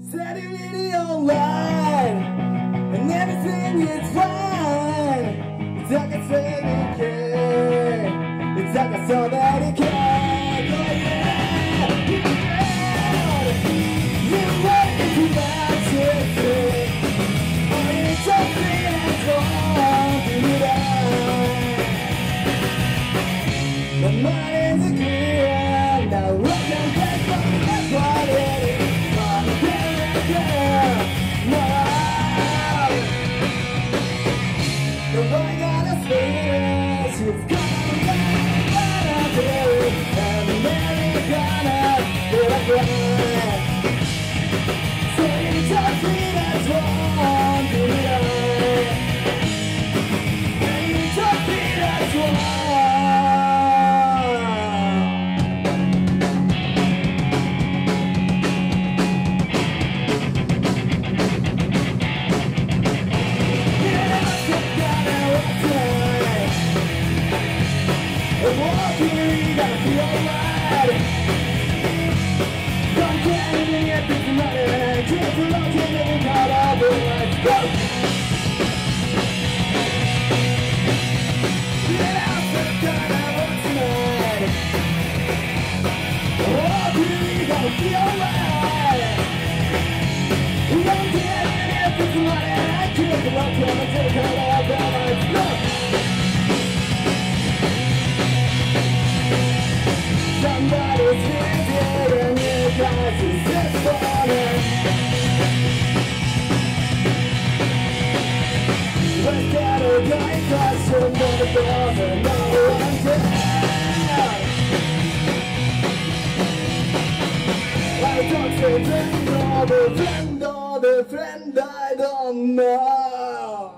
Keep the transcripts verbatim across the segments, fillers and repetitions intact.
Said you're really online, and everything is fine. It's like I said you care. It's like I saw that you care. Oh yeah, you care. You're working too much to say. Oh, it's something that's wrong to you die. The money's a clear. Now I can take from that's what it is. The boy got a face, you've got a day, and then you're gonna get a cry. So you touch me, that's wrong, do it. And you touch me, that's wrong. You gotta feel alright. Don't care anything if it's money. Keep it low, keep it caught up in life. Go! Get out for the gun I want tonight. Oh, you gotta feel alright. Don't care anything if it's money. Keep it low, keep it caught up in life. Go! Somebody's busy and you guys is this morning. Went down a guy crossing the doors and no one's there. I don't say friend or the friend or the friend I don't know.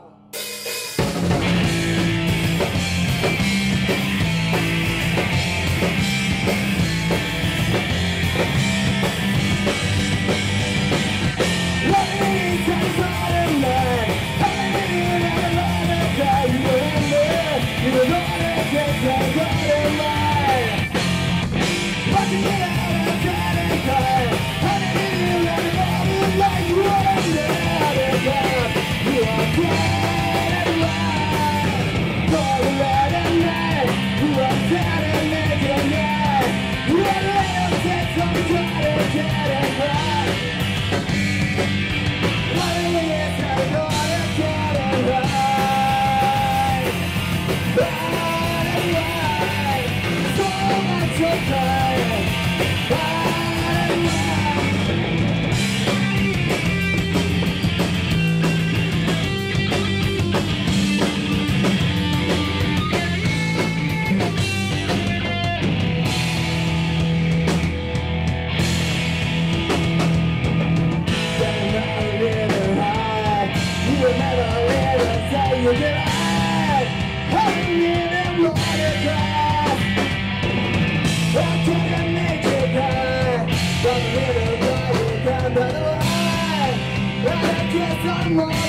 You get out, hanging in a watercraft. I can't make you cry. Don't let it go, you can't run away. I guess I'm wrong.